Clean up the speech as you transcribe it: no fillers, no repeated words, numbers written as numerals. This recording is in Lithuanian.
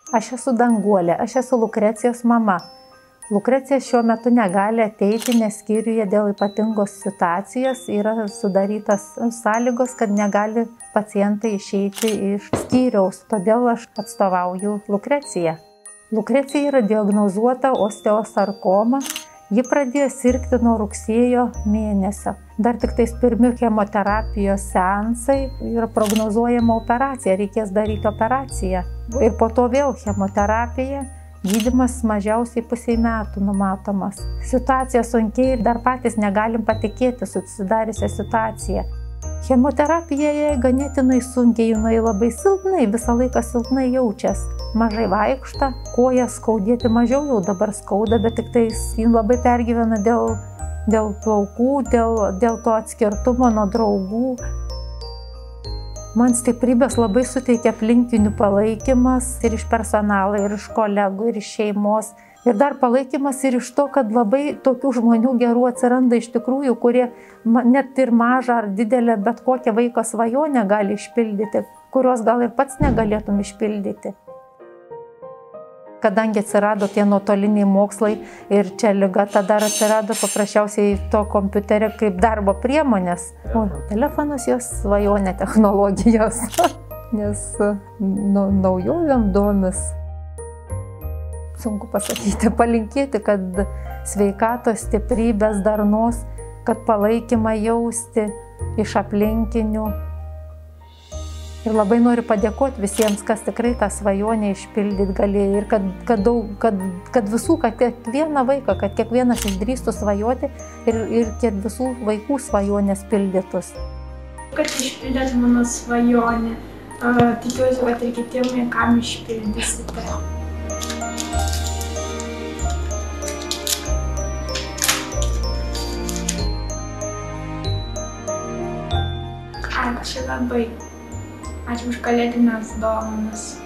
Aš esu Danguolė, aš esu Lukrecijos mama. Lukrecija šiuo metu negali ateiti, nes skyriuje dėl ypatingos situacijos yra sudarytas sąlygos, kad negali pacientai išeiti iš skyriaus. Todėl aš atstovauju Lukreciją. Lukrecija yra diagnozuota osteosarkoma. Ji pradėjo sirgti nuo rugsėjo mėnesio. Dar tik tais pirmi chemoterapijos seansai ir prognozuojama operacija, reikės daryti operaciją. Ir po to vėl chemoterapija, gydymas mažiausiai pusei metų numatomas. Situacija sunkiai ir dar patys negalim patikėti susidariusią situaciją. Chemoterapija jai ganėtinai sunkiai, jinai labai silpnai, visą laiką silpnai jaučias. Mažai vaikšta, koja skaudėti mažiau jau dabar skauda, bet tik tais ji labai pergyvena dėl plaukų, dėl to atskirtumo nuo draugų. Man stiprybės labai suteikia aplinkinių palaikymas ir iš personalo, ir iš kolegų, ir iš šeimos. Ir dar palaikymas ir iš to, kad labai tokių žmonių gerų atsiranda iš tikrųjų, kurie net ir mažą ar didelę, bet kokią vaiko svajonę gali išpildyti, kurios gal ir pats negalėtum išpildyti. Kadangi atsirado tie nuotoliniai mokslai ir čia liga, tada atsirado paprasčiausiai to kompiuterio kaip darbo priemonės. O telefonas jos svajonė technologijos, nes naujovėm domis. Sunku pasakyti, palinkėti, kad sveikatos, stiprybės, darnos, kad palaikymą jausti iš aplinkinių. Ir labai noriu padėkoti visiems, kas tikrai tą svajonę išpildyti galėjo. Ir kad visų, kad kiekvieną vaiką, kad kiekvienas išdrįstų svajoti ir kiek visų vaikų svajonės pildytus. Kad išpildėt mano svajonę, tikiuosi, kad ir kitiem vaikam išpildysite. Ačiū labai. Ačiū už kalėdines dovanas.